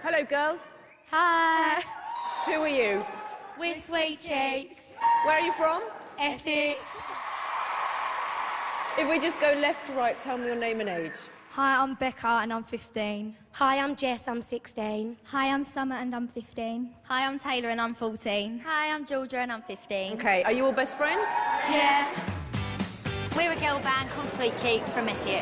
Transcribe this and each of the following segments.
Hello, girls. Hi. Who are you? We're SweetChix. Where are you from? Essex. If we just go left to right, tell me your name and age. Hi, I'm Becca and I'm 15. Hi, I'm Jess, I'm 16. Hi, I'm Summer and I'm 15. Hi, I'm Taylor and I'm 14. Hi, I'm Georgia and I'm 15. OK, are you all best friends? Yeah. We're a girl band called SweetChix from Essex.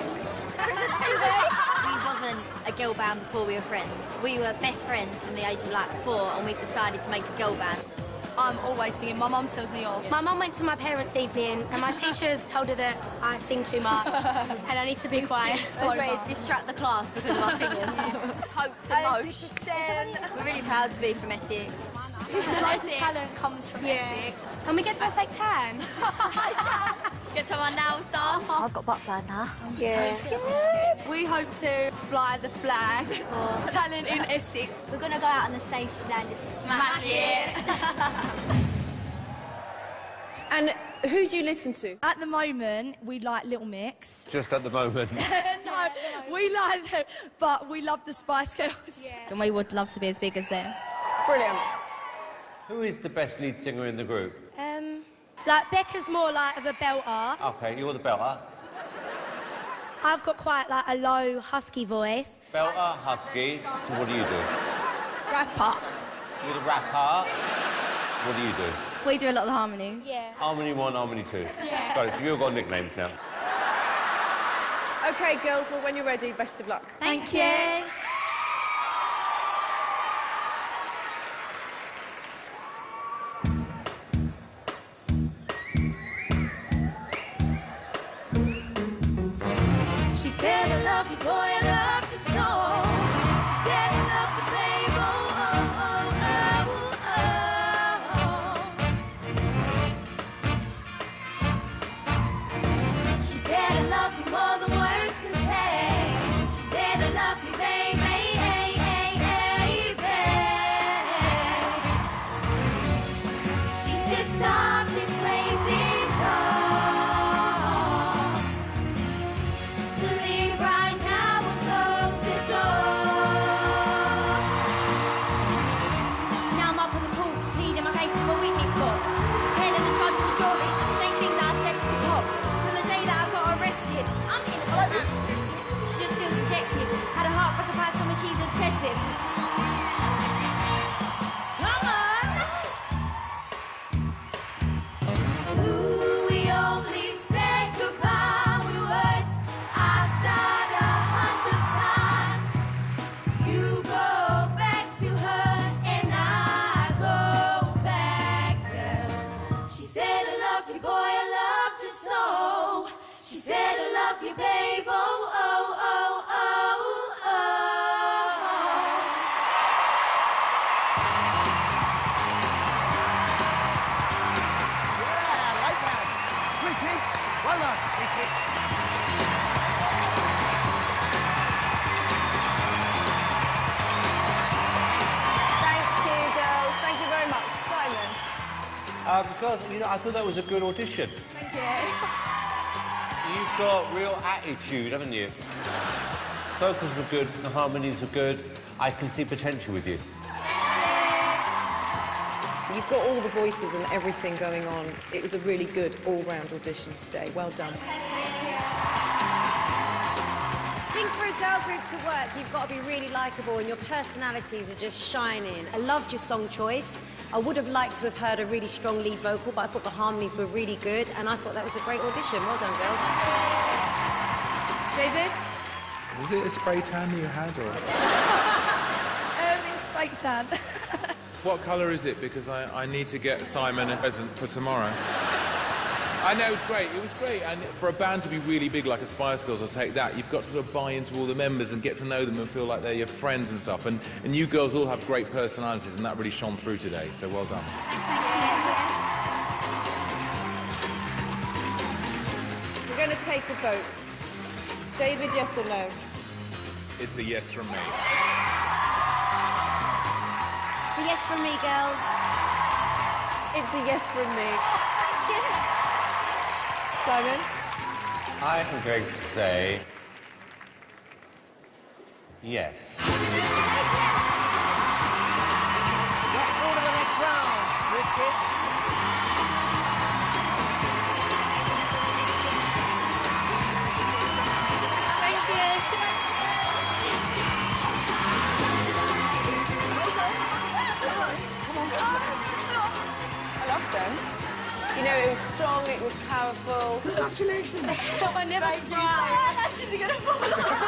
We wasn't a girl band before we were friends. We were best friends from the age of like 4 and we decided to make a girl band. I'm always singing. My mum tells me off. My mum went to my parents' evening and my teachers told her that I sing too much and I need to be quiet. So we're ready to distract the class because of our singing. Hope to most. We're really proud to be from Essex. Loads of talent comes from Essex. And we get to a fake tan. Get to our nails done. I've got butterflies now. Yeah. So scared. We hope to fly the flag for talent in Essex. We're going to go out on the stage today and just Smash it. And who do you listen to? At the moment, we like Little Mix. Just at the moment. No, we like them, but we love the Spice Girls. Yeah. And we would love to be as big as them. Brilliant. Who is the best lead singer in the group? Like, Becca's more like of a belter. OK, you're the belter. I've got quite like a low, husky voice. Belter, husky. So what do you do? Rapper. You're the rapper. What do you do? We do a lot of the harmonies. Yeah. Harmony 1, harmony 2. Yeah. Got it, so you've got nicknames now. OK, girls, well, when you're ready, best of luck. Thank you. She said, I love you, boy, I love you so. She said, I love you, babe, oh, oh, oh, oh. She said, I love you more than words can say. She said, I love you, baby, baby. She said, stop this crazy talk. Had a heartbreak about someone she's obsessed with. Come on! Ooh, we only said goodbye with words I've done 100 times. You go back to her and I go back to her. She said, I love you, boy, I loved you so. She said, I love you, babe, oh, oh, oh, oh, oh. Yeah, I like that. SweetChix, well done, SweetChix. Thank you, girls. Thank you very much. Simon? Girls, you know, I thought that was a good audition. Thank you. You've got real attitude, haven't you? Vocals were good, the harmonies were good. I can see potential with you. You've got all the voices and everything going on. It was a really good all-round audition today. Well done. I think for a girl group to work, you've got to be really likeable and your personalities are just shining. I loved your song choice. I would have liked to have heard a really strong lead vocal, but I thought the harmonies were really good, and I thought that was a great audition. Well done, girls. David? Is it a spray tan that you had, or...? It's fake tan. What colour is it? Because I need to get Simon a present for tomorrow. I know, it was great. It was great. And for a band to be really big like a Spice Girls, I'll take that. You've got to sort of buy into all the members and get to know them and feel like they're your friends and stuff. And you girls all have great personalities, and that really shone through today. So well done. We're going to take a vote. David, yes or no? It's a yes from me. It's a yes from me, girls. It's a yes from me. Simon? I am going to say... yes. I loved them. You know, it was strong, it was powerful. Congratulations. I never cried. She's gonna fall.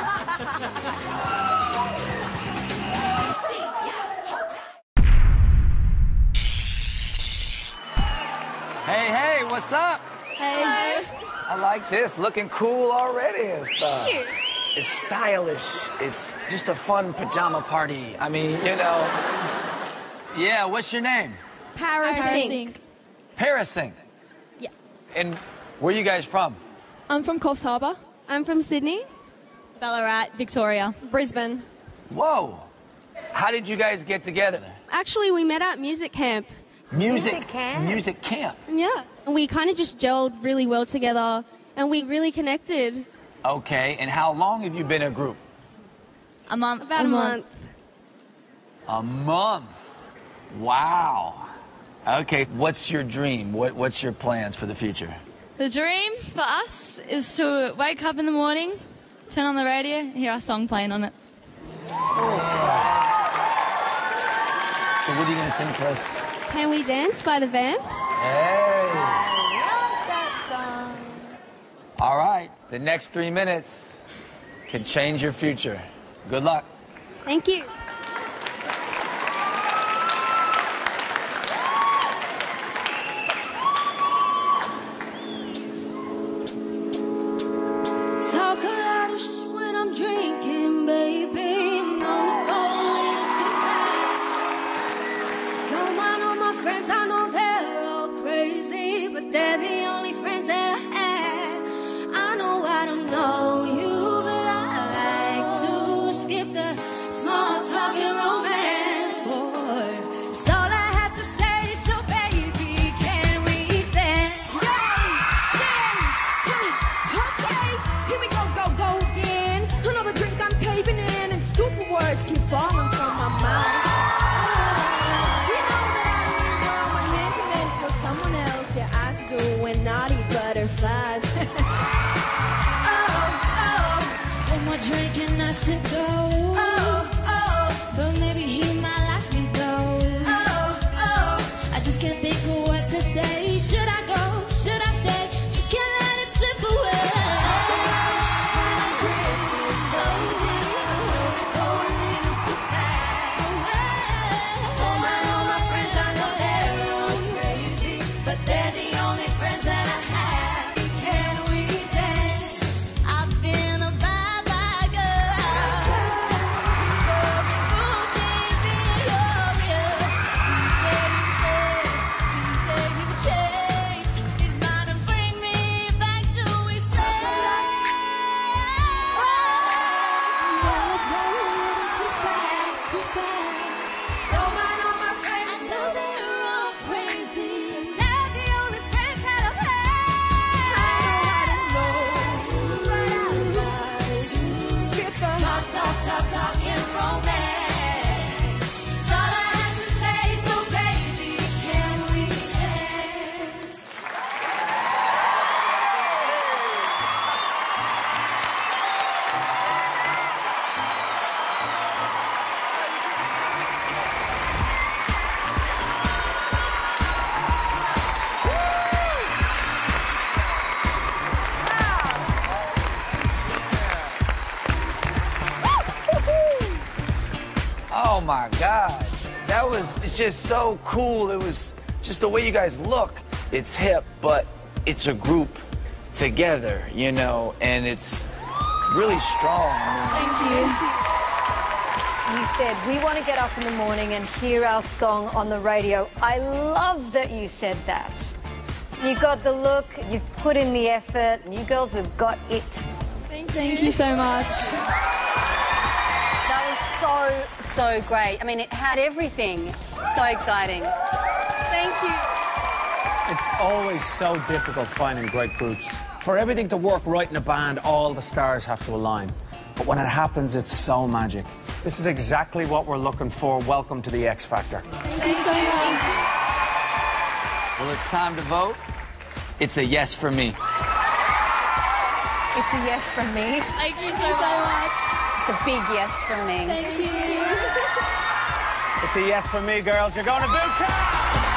Hey, hey, what's up? Hey. I like this, looking cool already and stuff. Thank you. It's stylish. It's just a fun pajama party. I mean, you know. Yeah, what's your name? Parasync. Parasync. Yeah. And where are you guys from? I'm from Coffs Harbour. I'm from Sydney. Ballarat, Victoria. Brisbane. Whoa. How did you guys get together? Actually, we met at music camp. Music camp? Music camp. Yeah. And we kind of just gelled really well together, and we really connected. Okay, and how long have you been a group? A month. About a month. A month. Wow. Okay, what's your dream? What's your plans for the future? The dream for us is to wake up in the morning, turn on the radio, and hear our song playing on it. So what are you going to sing for us? Can We Dance by the Vamps? Hey. All right, the next 3 minutes can change your future. Good luck. Thank you. Talk a lot of shit when I'm drinking, baby. I'm gonna go a little too fast. Don't mind all my friends, I know they're all crazy, but they're the only friends that I have. I know I don't know you, but I like to skip the small talk and romance, boy. It's all I have to say, so baby, can we dance? Okay, here we go, go, go again. Another drink I'm caving in, and stupid words keep falling from my mouth. You know that I mean well when intimate for someone else. Your eyes doing naughty butterflies. One more drink and I should go. But maybe he might like me though. I just can't think of what to say. Should I go? Should I stay? Just can't let it slip away. When I'm drinking, baby, I'm gonna go a little too fast. All my friends, I know they're all crazy, but they're the only friends that I have. Can we dance? I've been a bad, bad girl. Discovering good things in your real. He said he would change his mind and bring me back to his too fast, too fast. Don't mind all my friends, I know they're all crazy. They're the only friends that I've had. But I like to skip the small talk and romance. It's all I have to say, so baby, can we dance? Oh my God, that was just so cool. It was just the way you guys look. It's hip, but it's a group together, you know, and it's really strong. Thank you. You said, we want to get up in the morning and hear our song on the radio. I love that you said that. You got the look, you've put in the effort, and you girls have got it. Thank you so much. That was so great. I mean, it had everything. So exciting. Thank you. It's always so difficult finding great groups. For everything to work right in a band, all the stars have to align. But when it happens, it's so magic. This is exactly what we're looking for. Welcome to the X Factor. Thank you so much. Well, it's time to vote. It's a yes for me. It's a yes from me. Thank you so much. It's a big yes from me. Thank you. It's a yes from me, girls. You're going to boot camp!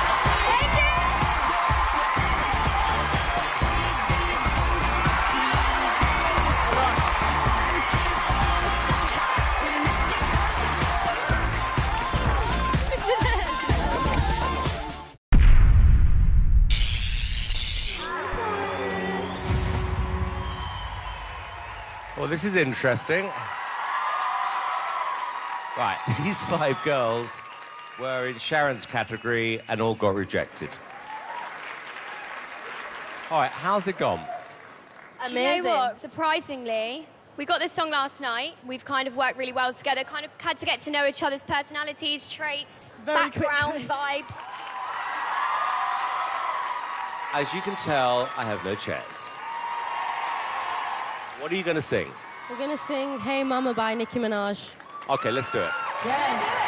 Well, this is interesting. Right, these 5 girls were in Sharon's category and all got rejected. All right, how's it gone? Do you know what? Surprisingly, we got this song last night. We've kind of worked really well together, kind of had to get to know each other's personalities, traits, backgrounds, vibes. As you can tell, I have no chairs. What are you going to sing? We're going to sing Hey Mama by Nicki Minaj. Okay, let's do it. Yes.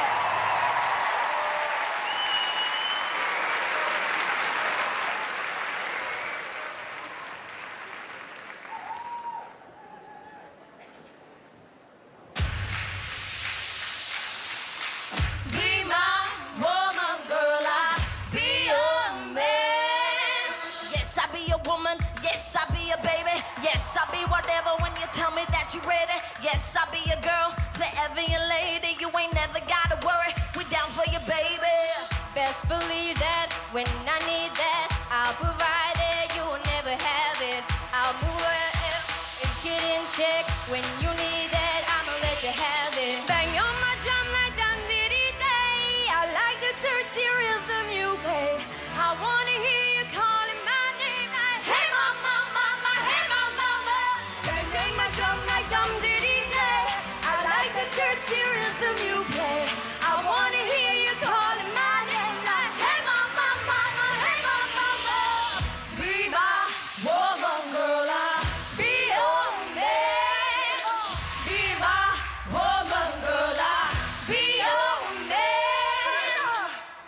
Be my woman, girl, I'll be your man. Yes, I'll be a woman. Yes, I'll be a baby. Yes, I'll be whatever when you tell me that you're ready. Yes, I'll be a girl, forever your lady. You ain't never gotta worry. We down for you, baby. Best believe that when I need that, I'll provide it. You will never have it. I'll move it and get in check. When you need that, I'ma let you have it. Bang on my drum like dum-diddy day. I like the dirty rhythm you play. I wanna hear you calling my name like, hey mama, mama, hey mama, mama. Bang, bang my drum like dum-diddy day. I like the dirty rhythm you play. I wanna hear you calling my name like, hey mama, mama, hey mama, mama. Be my woman, girl, I'll be your man. Be my woman, girl, I'll be your man.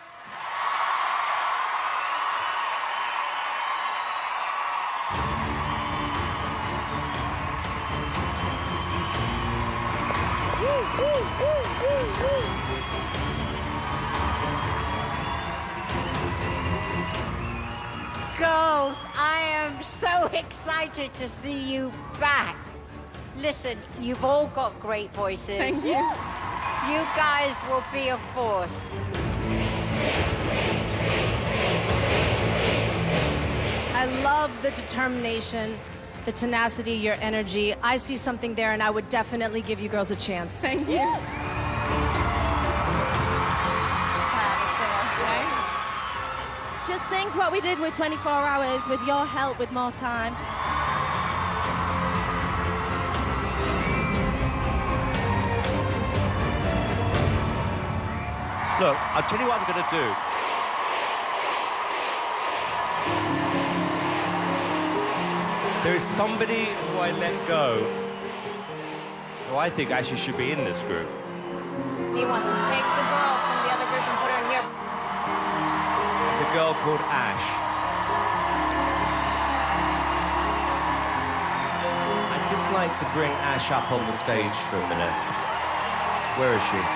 Girls, I am so excited to see you back. Listen, you've all got great voices. Thank you. You guys will be a force. I love the determination, the tenacity, your energy. I see something there, and I would definitely give you girls a chance. Thank you. Just think what we did with 24 hours, with your help, with more time. Look, I'll tell you what I'm going to do. There is somebody who I let go who I think actually should be in this group. He wants to take the girl from the other group and put her in here. It's a girl called Ash. I'd just like to bring Ash up on the stage for a minute. Where is she?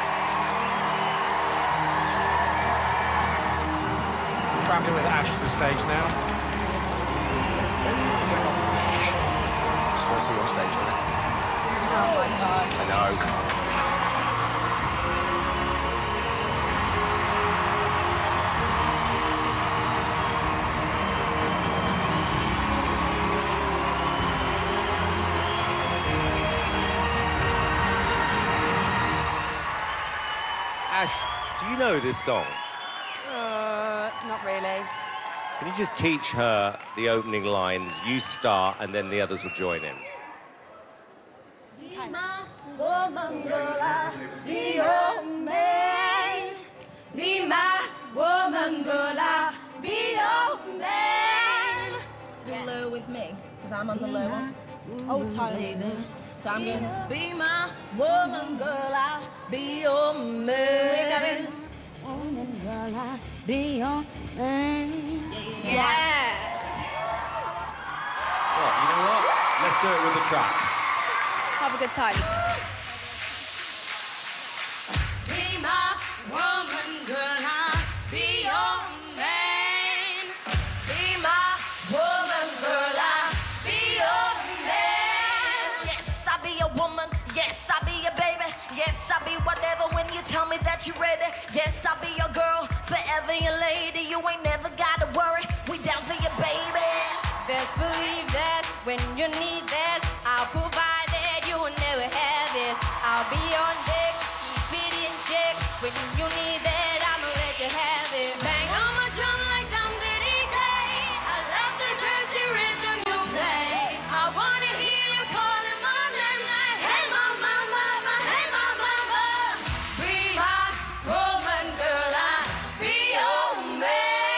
Traveling with Ash to the stage now. Just want to see you on stage, isn't it? Oh my God. I know. Ash, do you know this song? Not really. Can you just teach her the opening lines? You start, and then the others will join in. Be my woman, girl, I'll be your man. Be my woman, girl, I'll be your man. You're low with me, because I'm on the low one. Oh, it's higher. So I'm going to be my woman, girl, I'll be your man. Woman, girl, I'll be your man. Yes. Well, you know what? Let's Let's do it with the track. Have a good time. Be my woman, girl, I'll be your man. Be my woman, girl, I'll be your man. Yes, I'll be your woman. Yes, I'll be your baby. Yes, I'll be whatever when you tell me that you're ready. Yes, I'll be your girl, forever your lady. You ain't never gotta worry. We down for you, baby. Best believe that when you need that, I'll provide that. You will never have it. I'll be on deck, keep it in check. When you need that, I'ma let you have it. Bang on my drum like somebody day. I love the dirty rhythm you play. I wanna hear you calling my name like, hey mama, mama, hey mama, mama. Be my woman, girl, I'll be your man.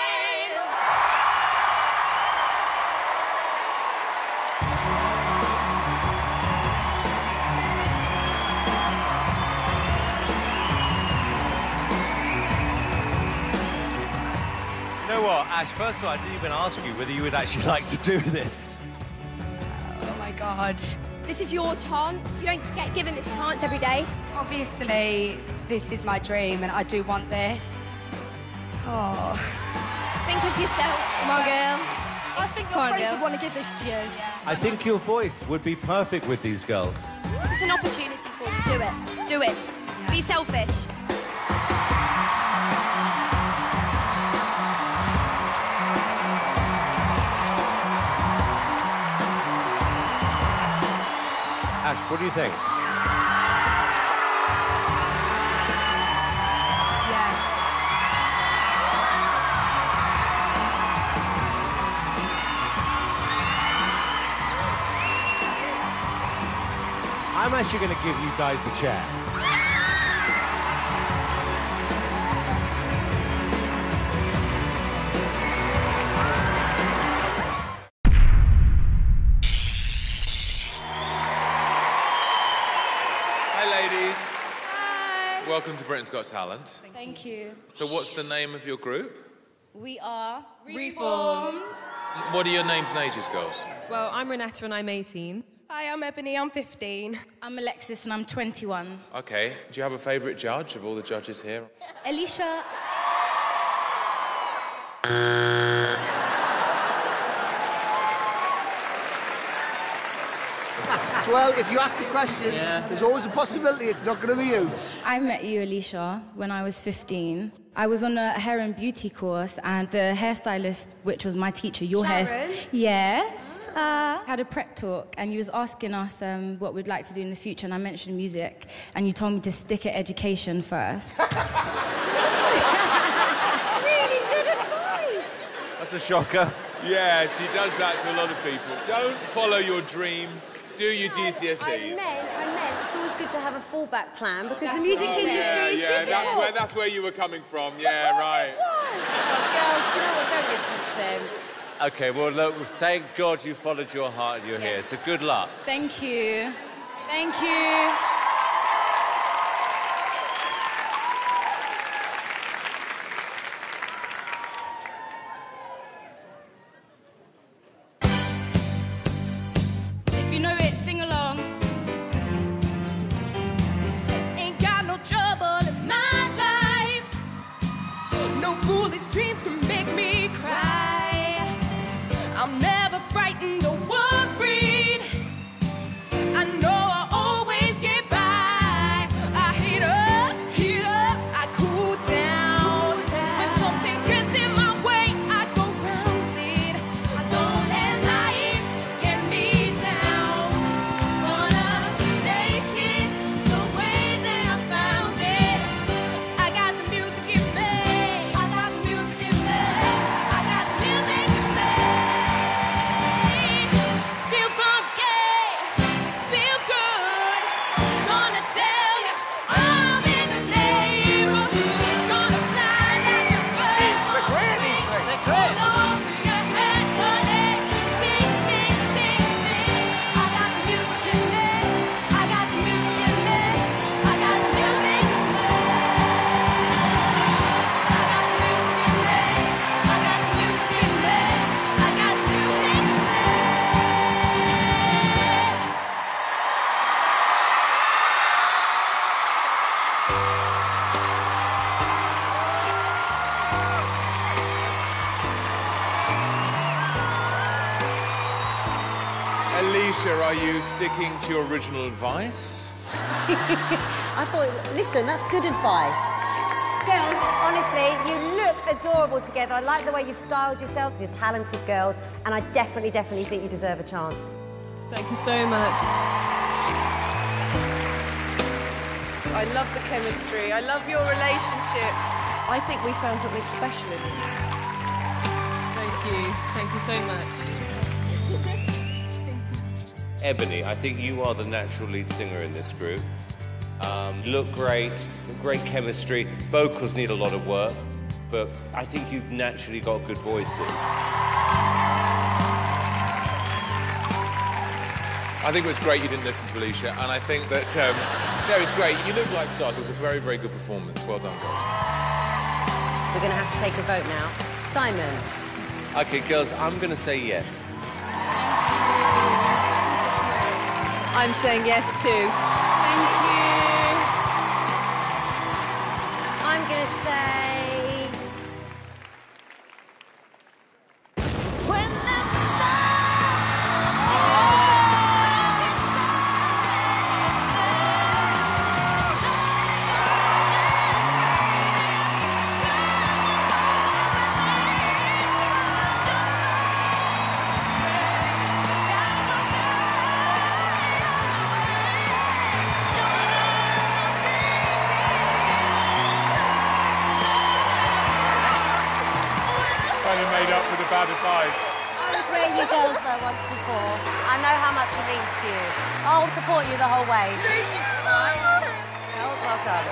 You know what, Ash, first of all, I didn't even ask you whether you would actually like to do this. Oh my God. This is your chance. You don't get given this chance every day. Obviously, this is my dream and I do want this. Oh. Think of yourself. Come on, girl. I think Come your on, friends girl. would want to give this to you. I think your voice would be perfect with these girls. This is an opportunity for you. Do it. Do it. Be selfish. Ash, what do you think? I'm actually going to give you guys a chair. Hi, ladies. Hi. Welcome to Britain's Got Talent. Thank you. So what's the name of your group? We are REAformed. What are your names and ages, girls? Well, I'm Renetta and I'm 18. Hi, I'm Ebony, I'm 15. I'm Alexis and I'm 21. Okay. Do you have a favourite judge of all the judges here? Alicia. Well, if you ask the question, there's always a possibility it's not going to be you. I met you, Alicia, when I was 15. I was on a hair and beauty course, and the hairstylist, which was my teacher, your Sharon? Yes. Had a prep talk, and you was asking us what we'd like to do in the future, and I mentioned music, and you told me to stick at education first. Really good advice. That's a shocker. Yeah, she does that to a lot of people. Don't follow your dream. Do your GCSEs. I meant, it's always good to have a fallback plan because the music industry is difficult. That's where you were coming from. Yeah, right. Girls, do you know what? Don't listen to them. Okay, well, look, thank God you followed your heart and you're here. So good luck. Thank you. Thank you. If you know it, sing along. Ain't got no trouble in my life. No foolish dreams can make me cry. I'm never frightened or worried. I know I always get by. I heat up, I cool down. When something gets in my way, I go round it. I don't let life get me down. Gonna take it the way that I found it. I got the music in me. I got the music in me. Alicia, are you sticking to your original advice? I thought, listen, that's good advice. Girls, honestly, you look adorable together. I like the way you've styled yourselves. You're talented girls, and I definitely think you deserve a chance. Thank you so much. I love the chemistry. I love your relationship. I think we found something special in you. Thank you. Thank you so much. Ebony, I think you are the natural lead singer in this group. You look great, great chemistry. Vocals need a lot of work, but I think you've naturally got good voices. I think it was great you didn't listen to Alicia, and I think that, no, it's great. You look like stars. It was a very, very good performance. Well done, girls. We're going to have to take a vote now. Simon. Okay, girls, I'm going to say yes. I'm saying yes too. Thank you. I'm going to say... Bad advice. I was where you girls were once before. I know how much it means to you. I'll support you the whole way. Thank you so much. Girls, well done.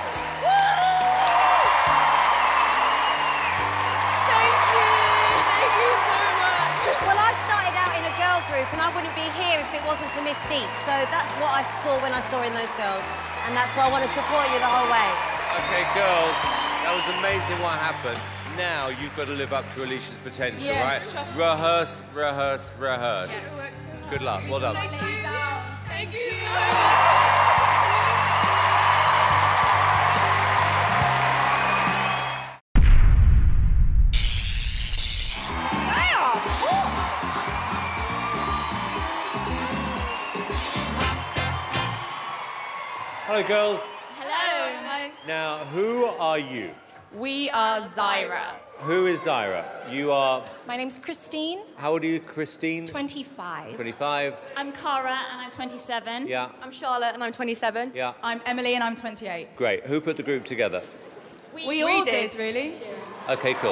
Thank you. Thank you so much. Well, I started out in a girl group and I wouldn't be here if it wasn't for Mystique. So that's what I saw when I saw in those girls. And that's why I want to support you the whole way. Okay, girls, that was amazing what happened. Now you've got to live up to Alicia's potential, yes, right? Rehearse, rehearse, rehearse. Yes. Good luck. Well done. Thank you. Thank you. Hello, girls. Hello. Hi. Now, who are you? We are Zyrah. Who is Zyrah? You are... My name's Christine. How old are you, Christine? 25. 25. I'm Cara and I'm 27. Yeah. I'm Charlotte and I'm 27. Yeah. I'm Emily and I'm 28. Great. Who put the group together? We all did, really. Okay, cool.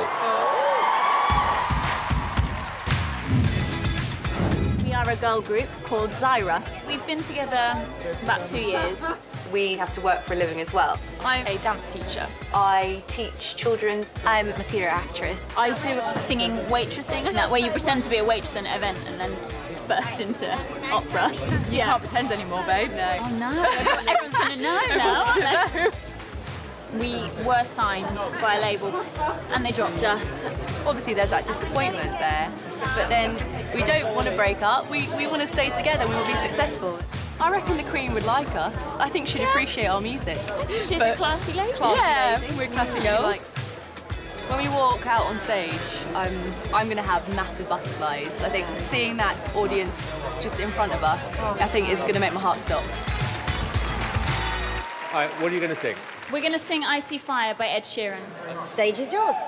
We are a girl group called Zyrah. We've been together about 2 years. We have to work for a living as well. I'm a dance teacher. I teach children. I'm a theatre actress. I do singing waitressing. That way you pretend to be a waitress at an event and then burst into opera. You can't pretend anymore, babe. No. Oh, no. Everyone's going to know now, aren't they? We were signed by a label and they dropped us. Obviously there's that disappointment there, but then we don't want to break up. We want to stay together, we will be successful. I reckon the Queen would like us. I think she'd appreciate our music. She's a classy lady. We're classy girls. Like, when we walk out on stage, I'm going to have massive butterflies. I think seeing that audience just in front of us, I think is going to make my heart stop. All right, what are you going to sing? We're going to sing Icy Fire by Ed Sheeran. The stage is yours.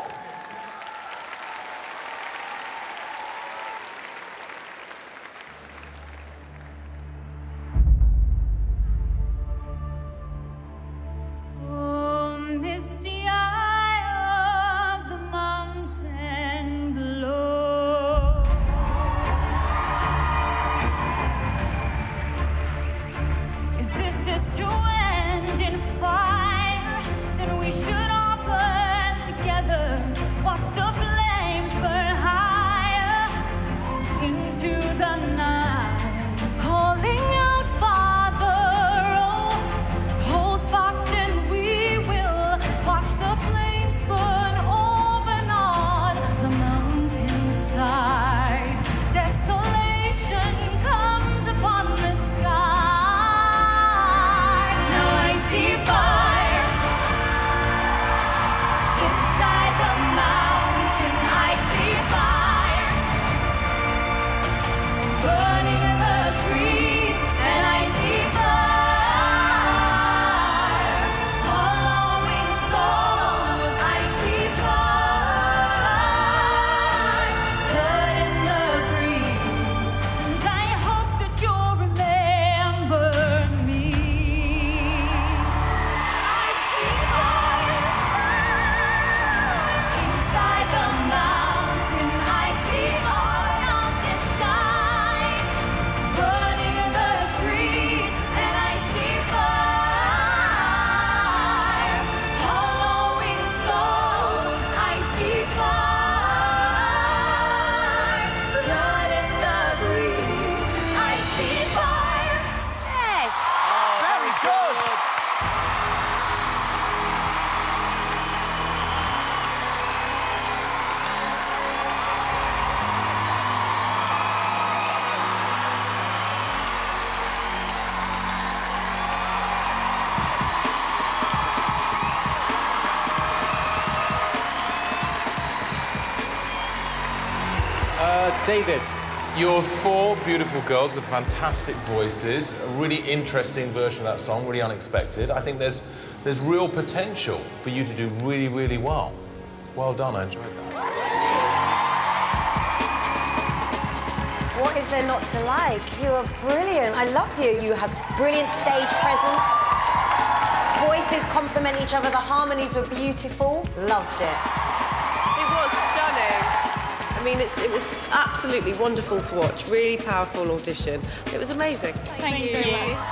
We should all burn together. David. You're 4 beautiful girls with fantastic voices, a really interesting version of that song, really unexpected. I think there's real potential for you to do really, really well. Well done, I enjoyed that. What is there not to like? You are brilliant. I love you. You have brilliant stage presence. Voices complement each other. The harmonies were beautiful. Loved it. It was stunning. I mean, it was absolutely wonderful to watch. Really powerful audition. It was amazing. Thank you.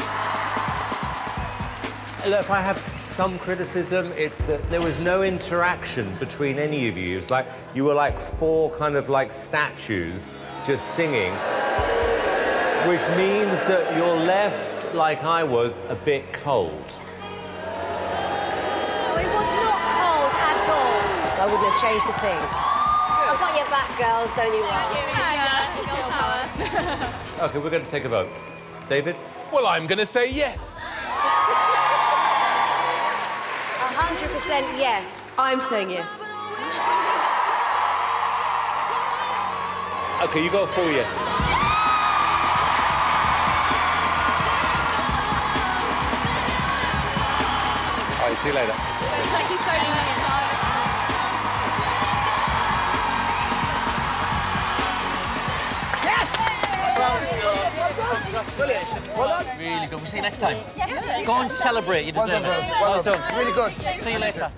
Look, if I have some criticism, it's that there was no interaction between any of you. It was like you were like 4 kind of like statues just singing, which means that you're left, like I was, a bit cold. Oh, it was not cold at all. I wouldn't have changed a thing. I've got your back, girls, don't you worry. OK, we're going to take a vote. David? Well, I'm going to say yes. 100% yes. I'm saying yes. OK, you got 4 yeses. All right, see you later. Thank you so much. Brilliant. Well done. Really good. We'll see you next time. Yes. Go and celebrate. You deserve it. Well done. Really good. See you later.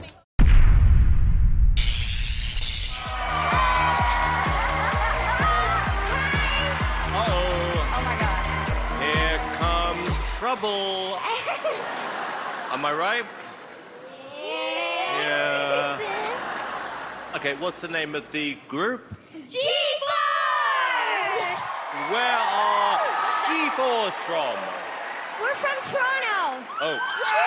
Oh my God. Here comes trouble. Am I right? Yeah. OK, what's the name of the group? G-Force! Where are G-Force from? We're from Toronto. Oh.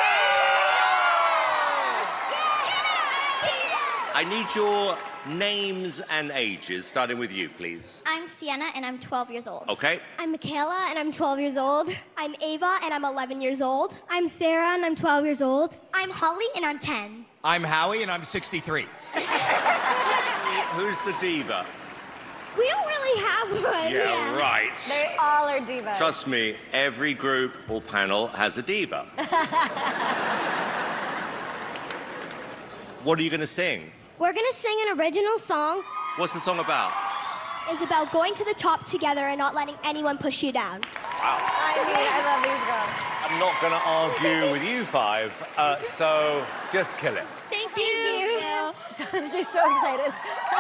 I need your names and ages, starting with you, please. I'm Sienna, and I'm 12 years old. OK. I'm Michaela, and I'm 12 years old. I'm Ava, and I'm 11 years old. I'm Sarah, and I'm 12 years old. I'm Holly, and I'm 10. I'm Howie, and I'm 63. Who's the diva? We don't really have one. Yeah, right. They all are divas. Trust me, every group or panel has a diva. What are you going to sing? We're going to sing an original song. What's the song about? It's about going to the top together and not letting anyone push you down. Wow. I love these girls. I'm not going to argue with you 5, so just kill it. Thank you. She's so excited.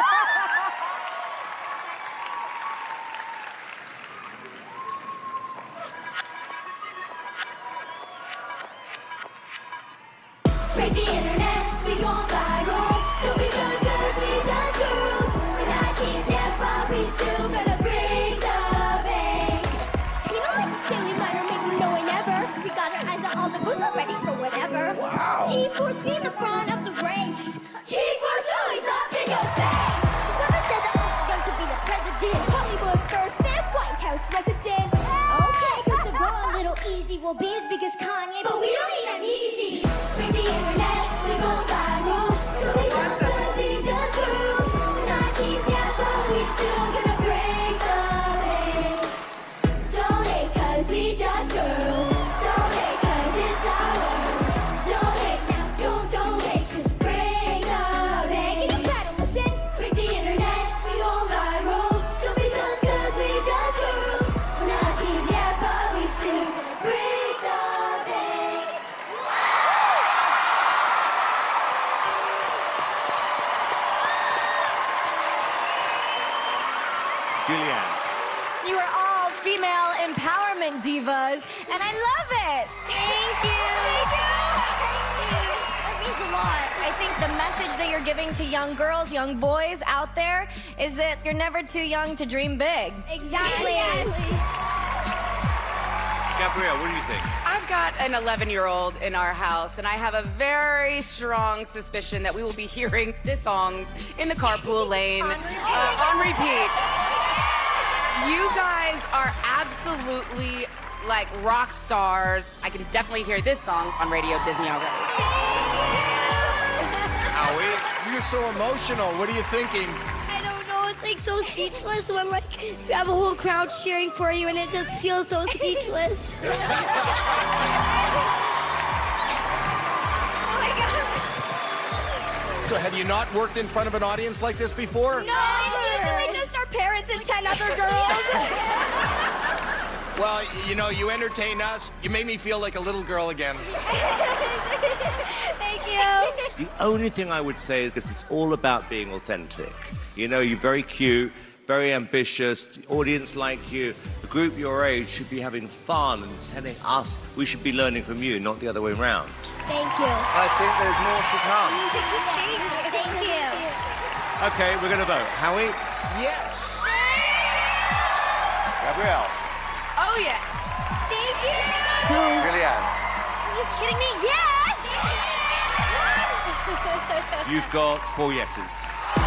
Break the internet, we gon' viral. Don't be just cause we just girls. We're not teens yet, but we still gonna break the bank. We don't like to say we might or maybe no way never. We got our eyes on all the goals are ready for whatever. Wow. G-Force, we in the front of the race. G-Force always up in your face. Brother said that I'm too young to be the president. Hollywood first, then White House resident. Okay, used to go a little easy. Well, be as big as Kanye, But we don't need them Yeezys. Break the internet, we gon' viral. Don't be just cause we just girls. We're not teens yet, but we still gonna break the bank. Don't hate cause we just girls. Don't hate cause it's our world. Don't hate now, don't hate, just break the bank. you better listen. Break the internet, we gon' viral. Don't be just cause we just girls. We're not teens yet, but we still gonna break the bank. Julianne. You are all female empowerment divas, and I love it. Thank you. That means a lot. I think the message that you're giving to young girls, young boys out there is that you're never too young to dream big. Exactly. Gabrielle, what do you think? I've got an 11-year-old in our house, and I have a very strong suspicion that we will be hearing the songs in the carpool lane on repeat. You guys are absolutely like rock stars. I can definitely hear this song on Radio Disney already. Howie? You're so emotional. What are you thinking? I don't know. It's like so speechless when like you have a whole crowd cheering for you and it just feels so speechless. So have you not worked in front of an audience like this before? No, usually just our parents and 10 other girls. Well, you know, you entertain us. You made me feel like a little girl again. Thank you. The only thing I would say is this is all about being authentic. You know, you're very cute, very ambitious, the audience like you. A group your age should be having fun and telling us we should be learning from you, not the other way around. Thank you. I think there's more to come. Thank you. Okay, we're going to vote. Howie? Yes. Gabrielle? Oh, yes. Thank you. Julianne? Are you kidding me? Yes! You've got 4 yeses.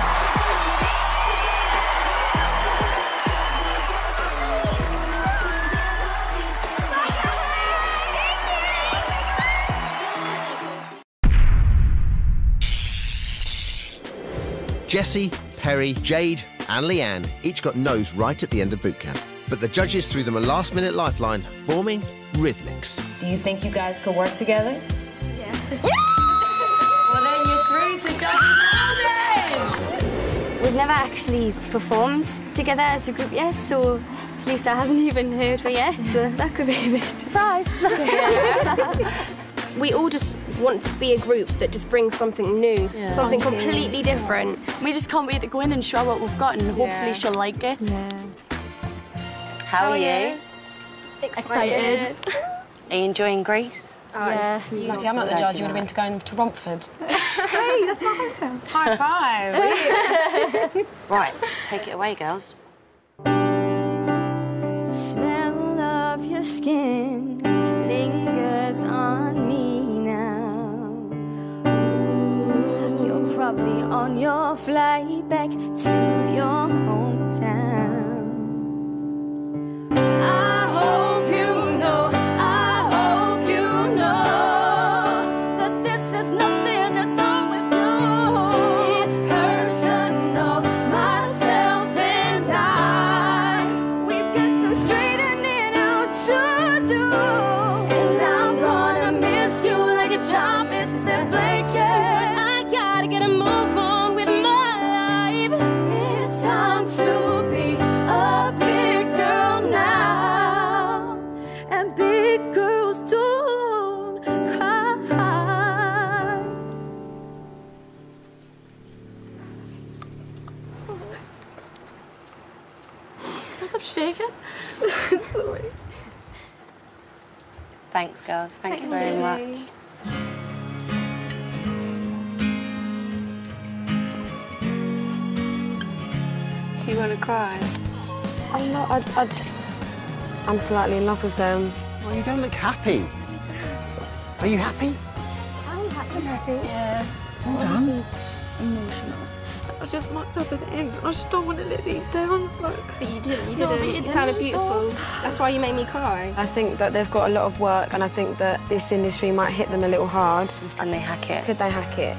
Jessie, Perry, Jade and Leanne each got no's right at the end of boot camp. But the judges threw them a last-minute lifeline, forming Rhythmics. Do you think you guys could work together? Yeah. Well, then you're through to judges houses! We've never actually performed together as a group yet, so Talisa hasn't even heard her yet, so that could be a bit surprise. We all just want to be a group that just brings something new, something completely different. We just can't wait to go in and show what we've got, and hopefully she'll like it. Yeah. How are you? Excited. Are you enjoying Greece? Oh, yes. Lucky I'm not the judge. You would have been going to Romford. Hey, that's my hometown. High five. Right, take it away, girls. The smell of your skin lingers on me now. Ooh, you're probably on your flight back to your hometown. I hope you know, that this has nothing to do with you. It's personal, myself and I. We've got some straightening out to do. And I'm gonna miss you like a child misses their blanket. I gotta get a move on with my life. It's time to be a big girl now. And big girls don't cry. Stop shaking. Sorry. Thanks, girls. Thank you very much. You want to cry? I'm not, I'm slightly in love with them. Well, you don't look happy. Are you happy? I'm happy. Yeah. Well done. Emotional. I was just mucked up at the end. I just don't want to let these down. Like, but you didn't. You didn't. It sounded beautiful. That's why you made me cry. I think that they've got a lot of work, and I think that this industry might hit them a little hard. Can they hack it? Could they hack it?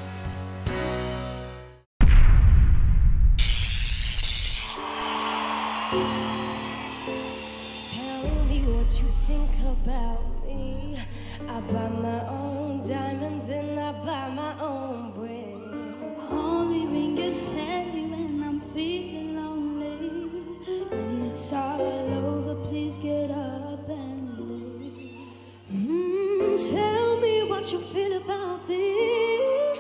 Tell me what you think about me. I buy my own diamonds and I buy my own ring. Only ring your Sally when I'm feeling lonely. When it's all over, please get up and leave. Tell me what you feel about this.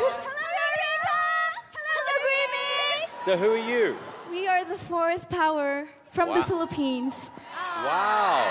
So who are you? We are the fourth power from the Philippines. Wow.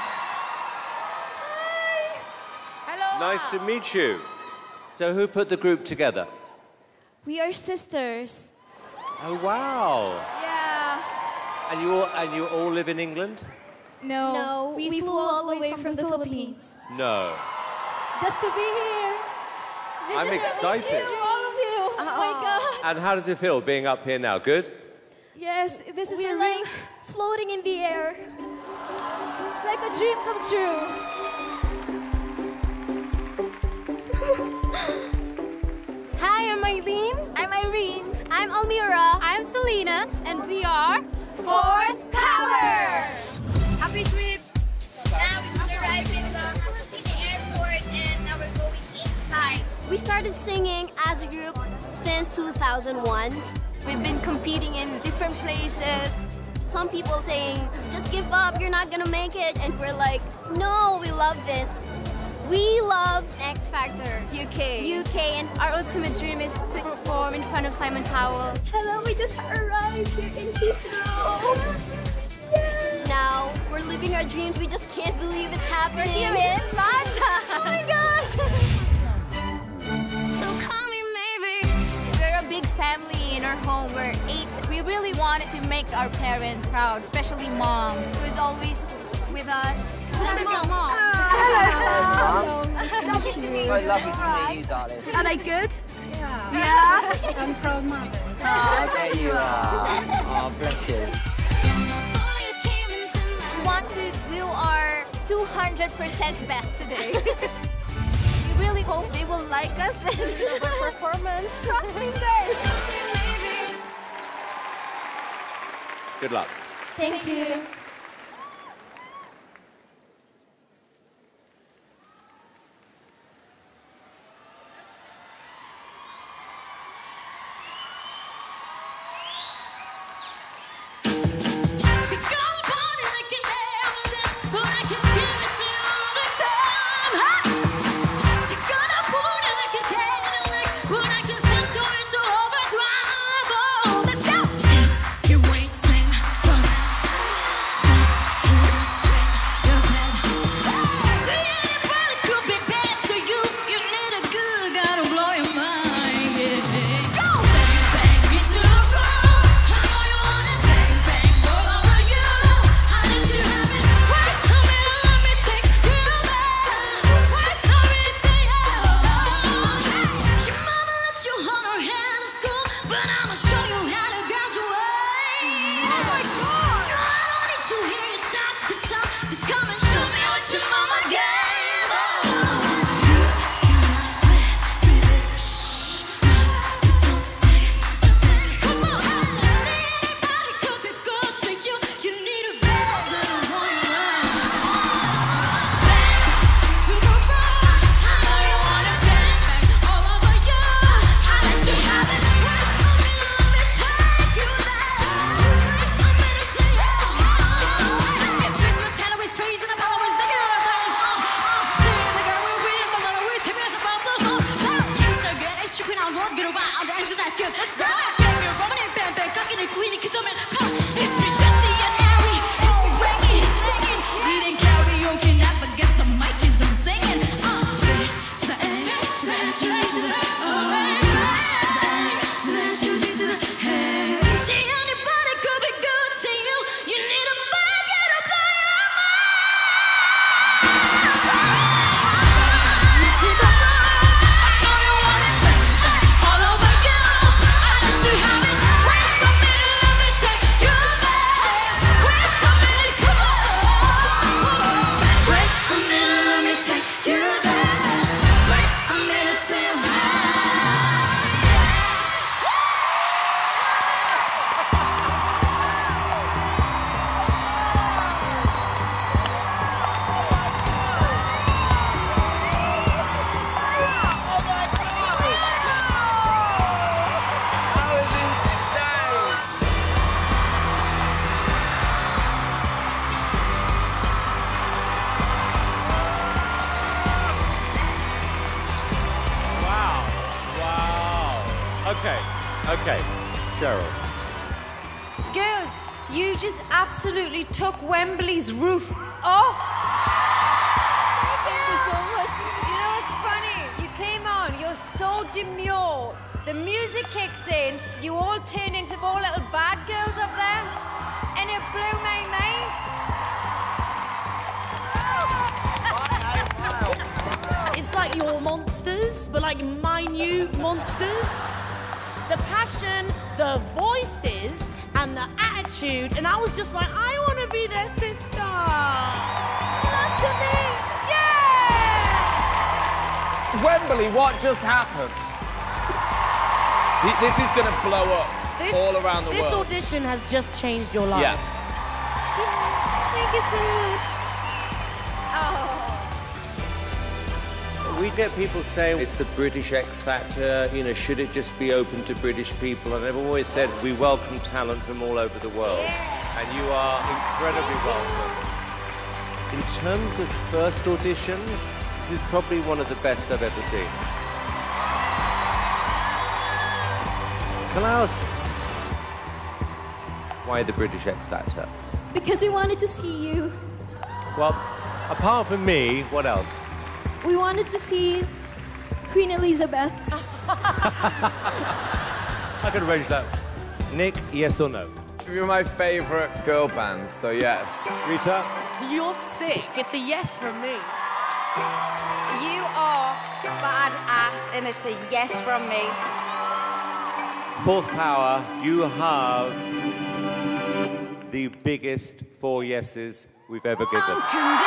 Hello. Nice to meet you. So who put the group together? We are sisters. Oh, wow. Yeah. And you all live in England? No, we flew all the way from the Philippines. No. Just to be here. I'm excited. To all of you. Oh my God. And how does it feel being up here now? Good? Yes, this is We're like floating in the air. like a dream come true. Hi, I'm Eileen. I'm Irene. I'm Almira. I'm Selena. And we are Fourth Power. Happy trip. Now we just arrived in the airport and now we're going inside. We started singing as a group since 2001. We've been competing in different places. Some people saying, just give up, you're not gonna make it. And we're like, no, we love this. We love X Factor. UK. And our ultimate dream is to perform in front of Simon Cowell. Hello, we just arrived here in Heathrow. Now, we're living our dreams. We just can't believe it's happening. We're here in London. Oh my gosh. So call me maybe. We're a big family in our home. We're 8. We really wanted to make our parents proud, especially Mom, who's always with us. Mom. Hello. So lovely to meet you, darling. Are they good? Yeah. I'm proud mother. Oh, there you are. Oh, bless you. We want to do our 200% best today. We really hope they will like us and our performance. Cross fingers. Good luck. Thank you. Take Okay, okay. Cheryl. Girls, you just absolutely took Wembley's roof off. Thank you so much. You know what's funny? You came on, you're so demure. The music kicks in, you all turn into 4 little bad girls up there, and it blew my mind. It's like you're monsters, but like minute monsters. The passion, the voices, and the attitude, and I was just like, I want to be their sister. Love to me. Yeah! Wembley, what just happened? This is going to blow up all around the world. This audition has just changed your life. Yeah. Thank you so much. We get people saying it's the British X Factor, you know, should it just be open to British people? And I've always said we welcome talent from all over the world. Yeah. And you are incredibly welcome. In terms of first auditions, this is probably one of the best I've ever seen. Can I ask, why the British X Factor? Because we wanted to see you. Well, apart from me, what else? We wanted to see Queen Elizabeth. I can arrange that. Nick, yes or no? You're my favourite girl band, so yes. Rita? You're sick. It's a yes from me. You are badass, and it's a yes from me. Fourth power, you have the biggest 4 yeses we've ever given.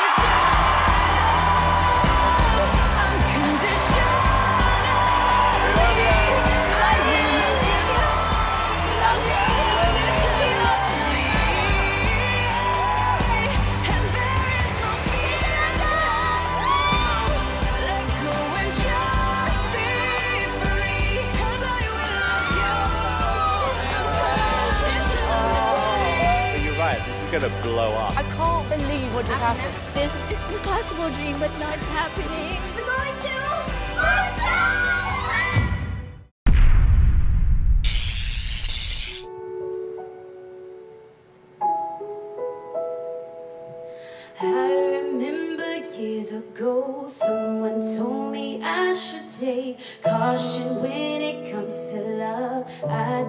Gonna blow up. I can't believe what just happened. This is an impossible dream, but now it's happening. We're going to I remember years ago, someone told me I should take caution when it comes to love. I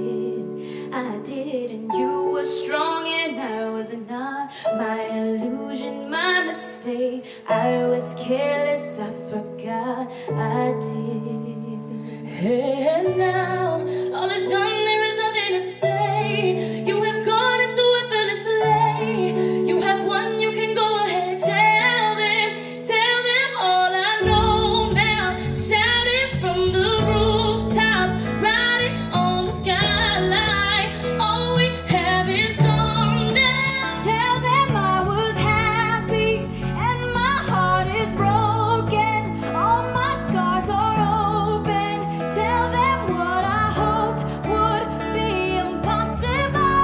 did, and you were strong and I was not. My illusion, my mistake. I was careless, I forgot I did. And now, all is done, there is nothing to say. You have gone into effortless delay. You have won, you can go ahead, tell them all I know now. Shout it from the rooftops, ride it on the skyline. All we have is gone now. Tell them I was happy and my heart is broken. All my scars are open. Tell them what I hoped would be impossible.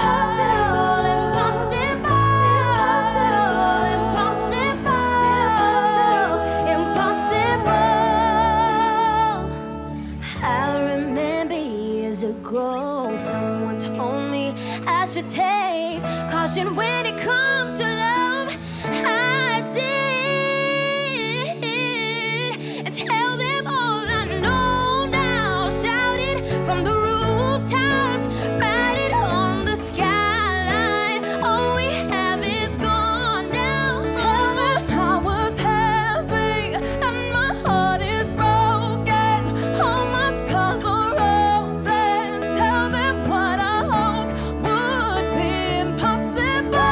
Impossible. I remember years ago, someone told me I should take caution when it comes to love. I did, and tell them all I know now. Shout it from the rooftops, write it on the skyline. All we have is gone now. Tell them I was happy and my heart is broken. All my scars are open. Tell them what I hoped would be impossible.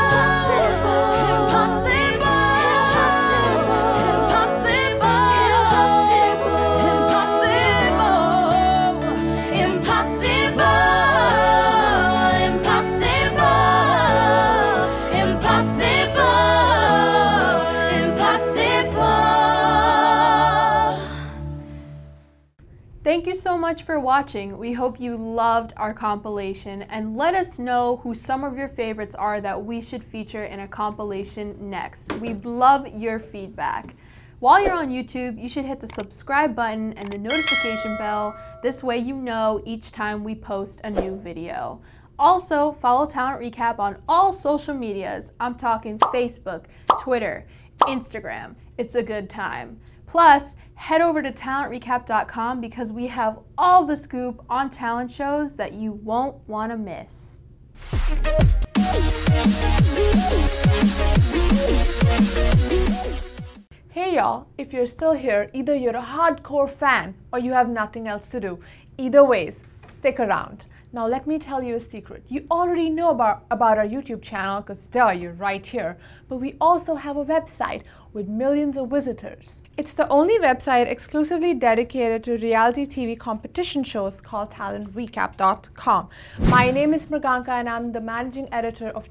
Thank you so much for watching. We hope you loved our compilation, and let us know who some of your favorites are that we should feature in a compilation next. We'd love your feedback. While you're on YouTube, you should hit the subscribe button and the notification bell. This way you know each time we post a new video. Also, follow Talent Recap on all social medias. I'm talking Facebook, Twitter, Instagram. It's a good time. Plus, head over to talentrecap.com because we have all the scoop on talent shows that you won't want to miss. Hey y'all, if you're still here, either you're a hardcore fan or you have nothing else to do. Either ways, stick around. Now let me tell you a secret. You already know about our YouTube channel because duh, you're right here. But we also have a website with millions of visitors. It's the only website exclusively dedicated to reality TV competition shows called talentrecap.com. My name is Mriganka and I'm the managing editor of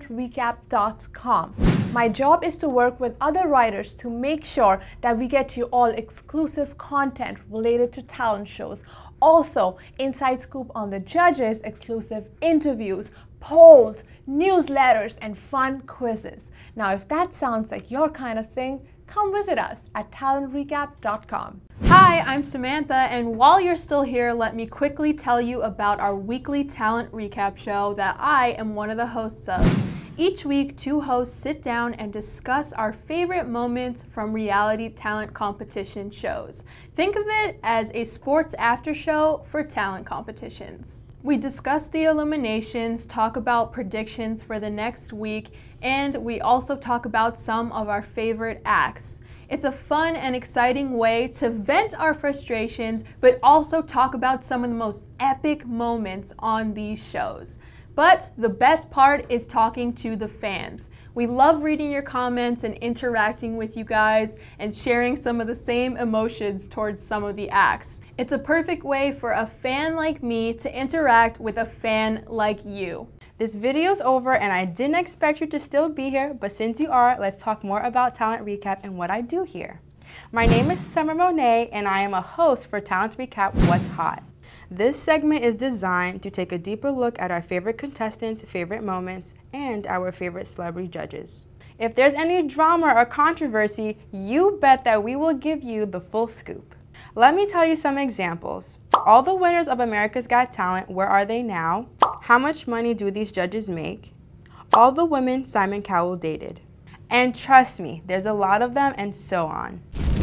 talentrecap.com. My job is to work with other writers to make sure that we get you all exclusive content related to talent shows. Also, inside scoop on the judges, exclusive interviews, polls, newsletters, and fun quizzes. Now, if that sounds like your kind of thing, come visit us at talentrecap.com. Hi, I'm Samantha, and while you're still here, let me quickly tell you about our weekly talent recap show that I am one of the hosts of. Each week, two hosts sit down and discuss our favorite moments from reality talent competition shows. Think of it as a sports after show for talent competitions. We discuss the eliminations, talk about predictions for the next week, and we also talk about some of our favorite acts. It's a fun and exciting way to vent our frustrations, but also talk about some of the most epic moments on these shows. But the best part is talking to the fans. We love reading your comments and interacting with you guys and sharing some of the same emotions towards some of the acts. It's a perfect way for a fan like me to interact with a fan like you. This video's over and I didn't expect you to still be here, but since you are, let's talk more about Talent Recap and what I do here. My name is Summer Monet and I am a host for Talent Recap What's Hot. This segment is designed to take a deeper look at our favorite contestants, favorite moments, and our favorite celebrity judges. If there's any drama or controversy, you bet that we will give you the full scoop. Let me tell you some examples. All the winners of America's Got Talent, where are they now? How much money do these judges make? All the women Simon Cowell dated. And trust me, there's a lot of them, and so on.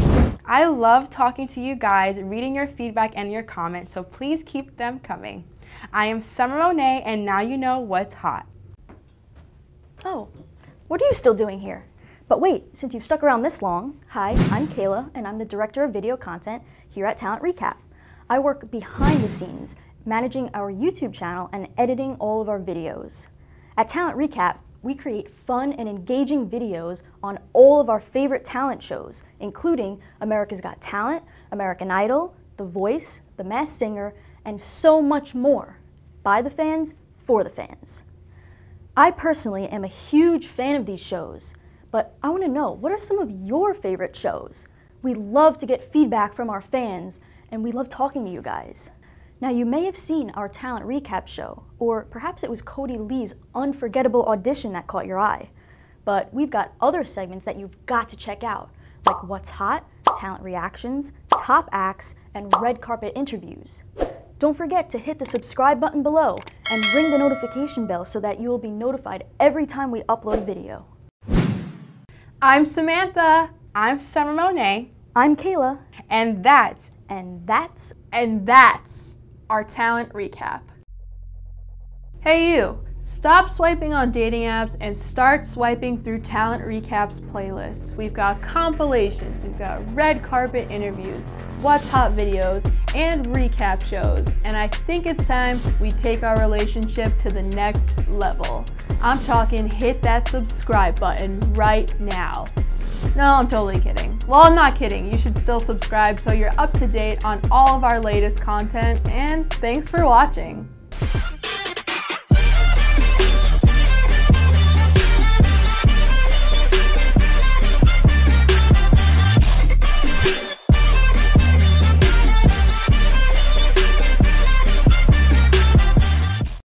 I love talking to you guys, reading your feedback and your comments, so please keep them coming. I am Summer Monet, and now you know what's hot. Oh, what are you still doing here? But wait, since you've stuck around this long, hi, I'm Kayla, and I'm the director of video content here at Talent Recap. I work behind the scenes, managing our YouTube channel and editing all of our videos. At Talent Recap, we create fun and engaging videos on all of our favorite talent shows, including America's Got Talent, American Idol, The Voice, The Masked Singer, and so much more. By the fans, for the fans. I personally am a huge fan of these shows, but I want to know, what are some of your favorite shows? We love to get feedback from our fans, and we love talking to you guys. Now, you may have seen our Talent Recap show, or perhaps it was Cody Lee's unforgettable audition that caught your eye. But we've got other segments that you've got to check out, like What's Hot, Talent Reactions, Top Acts, and Red Carpet Interviews. Don't forget to hit the subscribe button below and ring the notification bell so that you will be notified every time we upload a video. I'm Samantha. I'm Summer Monet. I'm Kayla. And that's our Talent Recap. Hey you, stop swiping on dating apps and start swiping through Talent Recap's playlists. We've got compilations, we've got red carpet interviews, what's hot videos, and recap shows. And I think it's time we take our relationship to the next level. I'm talking hit that subscribe button right now. No, I'm totally kidding. Well, I'm not kidding. You should still subscribe so you're up to date on all of our latest content, and thanks for watching.